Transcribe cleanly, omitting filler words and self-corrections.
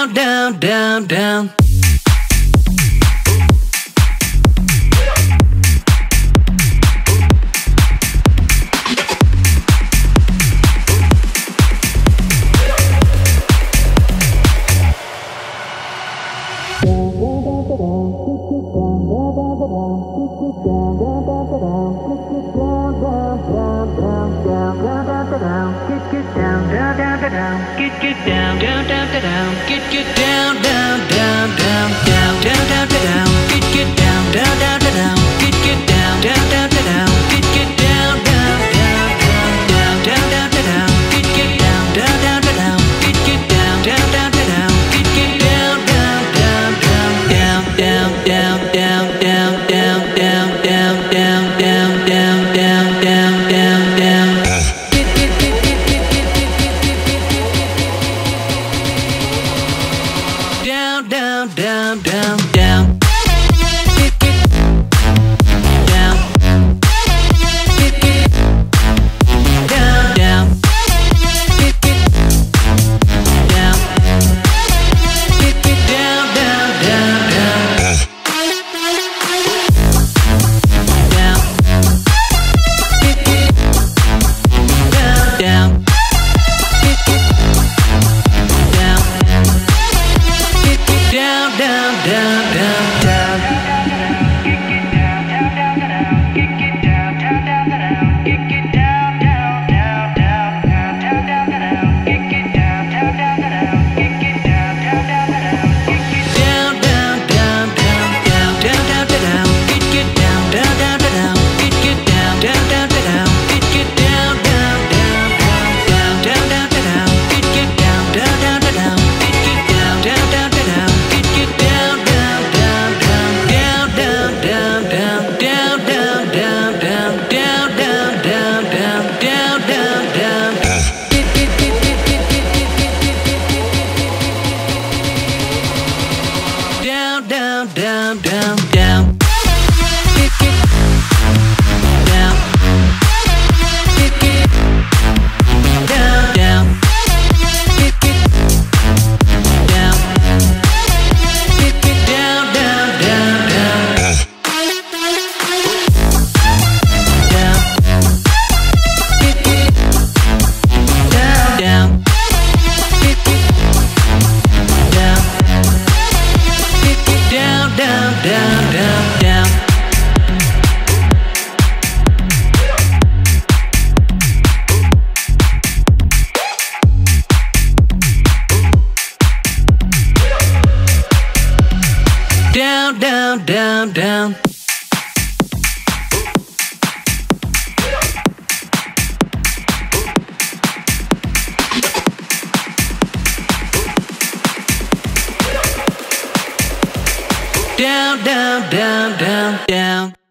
down, down, down. Get down, down, down, down. Get down, down, down, down, down, down, down, down. Get down, down, down, down. Get down, down, down, down. Get down, down, down, down, down, down, down. Get down, down, down, down. Get down, down, down, down. Get down, down, down, down, down, down, down, down, down, down, down, down, down, down, down, down, down, down. Down, down, down, down, down. Down, down, down, down. Down, down, down, down. Down, down, down, down, down.